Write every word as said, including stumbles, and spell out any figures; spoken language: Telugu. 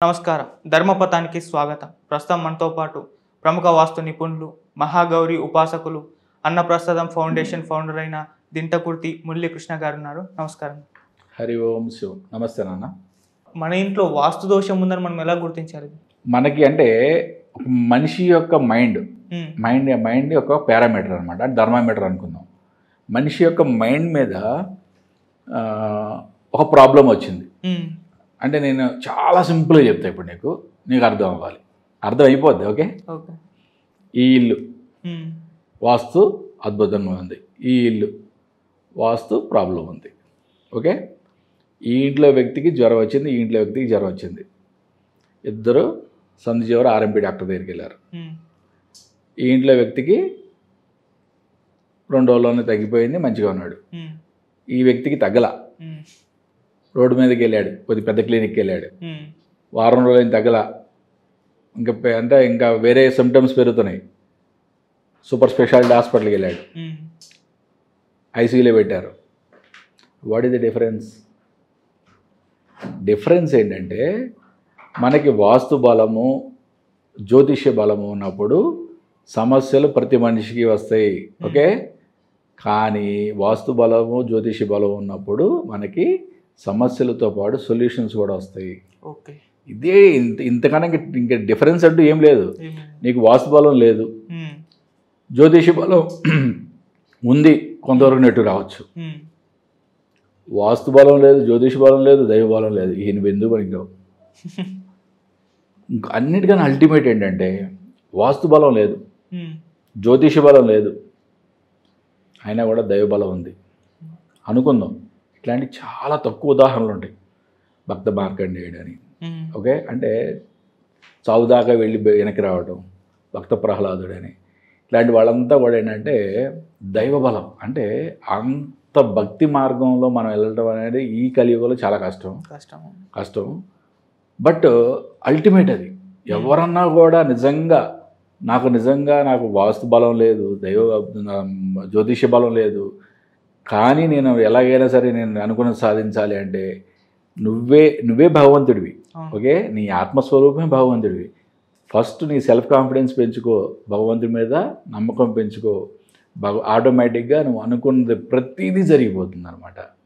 నమస్కారం ధర్మపథానికి స్వాగతం. ప్రస్తుతం మనతో పాటు ప్రముఖ వాస్తు నిపుణులు, మహాగౌరి ఉపాసకులు, అన్నప్రసాదం ఫౌండేషన్ ఫౌండర్ అయిన దింటకుర్తి మురళీకృష్ణ గారు ఉన్నారు. నమస్కారం. హరి ఓం శివ. నమస్తే నాన్న. మన ఇంట్లో వాస్తు దోషం ఉందని మనం ఎలా గుర్తించాలి? మనకి అంటే మనిషి యొక్క మైండ్ మైండ్ మైండ్ యొక్క పారామీటర్ అనమాట, అంటే థర్మామీటర్ అనుకుందాం. మనిషి యొక్క మైండ్ మీద ఒక ప్రాబ్లం వచ్చింది అంటే నేను చాలా సింపుల్గా చెప్తా ఇప్పుడు నీకు నీకు అర్థం అవ్వాలి, అర్థం అయిపోద్ది. ఓకే, ఈ ఇల్లు వాస్తు అద్భుతంగా ఉంది, ఈ ఇల్లు వాస్తు ప్రాబ్లం ఉంది. ఓకే, ఈ ఇంట్లో వ్యక్తికి జ్వరం వచ్చింది, ఈ ఇంట్లో వ్యక్తికి జ్వరం వచ్చింది. ఇద్దరు సంధిజీవర ఆర్ఎంపీ డాక్టర్ దగ్గరికి వెళ్ళారు. ఈ ఇంట్లో వ్యక్తికి రెండు రోజుల్లోనే తగ్గిపోయింది, మంచిగా ఉన్నాడు. ఈ వ్యక్తికి తగ్గల, రోడ్డు మీదకి వెళ్ళాడు, కొద్ది పెద్ద క్లినిక్కి వెళ్ళాడు, వారం రోజులు తగ్గల, ఇంకా అంటే ఇంకా వేరే సిమ్టమ్స్ పెరుగుతున్నాయి. సూపర్ స్పెషాలిటీ హాస్పిటల్కి వెళ్ళాడు, ఐసీయూలో పెట్టారు. What is the difference? Difference ఏంటంటే మనకి వాస్తు బలము జ్యోతిష్య బలము ఉన్నప్పుడు సమస్యలు ప్రతి మనిషికి వస్తాయి. ఓకే, కానీ వాస్తు బలము జ్యోతిష్య బలం ఉన్నప్పుడు మనకి సమస్యలతో పాటు సొల్యూషన్స్ కూడా వస్తాయి. ఓకే, ఇదే ఇంత ఇంతకన్నా ఇంకా డిఫరెన్స్ అంటూ ఏం లేదు. నీకు వాస్తు బలం లేదు, జ్యోతిష బలం ఉంది, కొంతవరకు నెట్టు రావచ్చు. వాస్తు బలం లేదు, జ్యోతిష బలం లేదు, దైవ బలం లేదు, ఈయన బిందు మనకి రావు. ఇంకా అన్నిటికన్నా అల్టిమేట్ ఏంటంటే వాస్తు బలం లేదు, జ్యోతిష బలం లేదు, అయినా కూడా దైవ బలం ఉంది అనుకుందాం. ఇట్లాంటి చాలా తక్కువ ఉదాహరణలు ఉంటాయి. భక్త మార్కండేయుడు అని, ఓకే, అంటే చావుదాకా వెళ్ళి వెనక్కి రావడం, భక్త ప్రహ్లాదుడు అని, ఇట్లాంటి వాళ్ళంతా కూడా ఏంటంటే దైవ బలం. అంటే అంత భక్తి మార్గంలో మనం వెళ్ళడం అనేది ఈ కలియుగంలో చాలా కష్టం కష్టం కష్టం బట్ అల్టిమేట్ అది. ఎవరన్నా కూడా నిజంగా నాకు నిజంగా నాకు వాస్తు బలం లేదు, దైవ జ్యోతిష బలం లేదు, కానీ నేను ఎలాగైనా సరే నేను అనుకున్నది సాధించాలి అంటే నువ్వే నువ్వే భగవంతుడివి. ఓకే, నీ ఆత్మస్వరూపమే భగవంతుడివి. ఫస్ట్ నీ సెల్ఫ్ కాన్ఫిడెన్స్ పెంచుకో, భగవంతుడి మీద నమ్మకం పెంచుకో, భగ ఆటోమేటిక్గా నువ్వు అనుకున్నది ప్రతిదీ జరిగిపోతుంది అనమాట.